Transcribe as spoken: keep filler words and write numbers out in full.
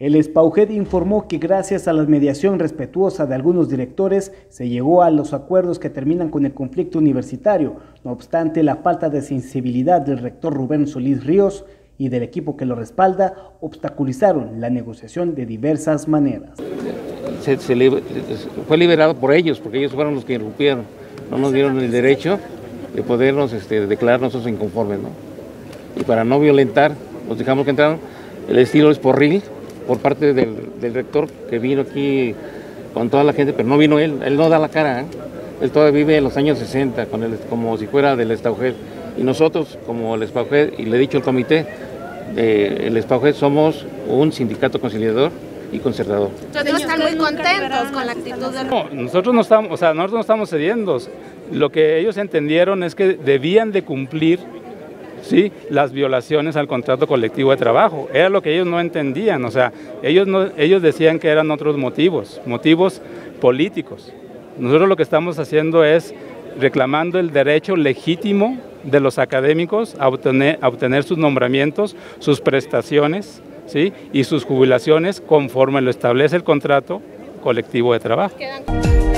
El SPAUJED informó que gracias a la mediación respetuosa de algunos directores se llegó a los acuerdos que terminan con el conflicto universitario. No obstante, la falta de sensibilidad del rector Rubén Solís Ríos y del equipo que lo respalda obstaculizaron la negociación de diversas maneras. Se, se liber, fue liberado por ellos, porque ellos fueron los que irrumpieron, no nos dieron el derecho de podernos este, declarar nosotros inconformes, ¿no? Y para no violentar, nos dejamos que entraron. El estilo es porril por parte del, del rector, que vino aquí con toda la gente, pero no vino él, él no da la cara, ¿eh? Él todavía vive en los años sesenta, con el, como si fuera del SPAUJED. Y nosotros, como el SPAUJED, y le he dicho al comité, eh, el SPAUJED somos un sindicato conciliador y concertador. Nosotros están muy contentos con la actitud del... No, nosotros no estamos, o sea, nosotros no estamos cediendo. Lo que ellos entendieron es que debían de cumplir, sí, las violaciones al contrato colectivo de trabajo. Era lo que ellos no entendían, o sea, ellos no, ellos decían que eran otros motivos, motivos políticos. Nosotros lo que estamos haciendo es reclamando el derecho legítimo de los académicos a obtener, a obtener sus nombramientos, sus prestaciones, ¿sí?, y sus jubilaciones conforme lo establece el contrato colectivo de trabajo.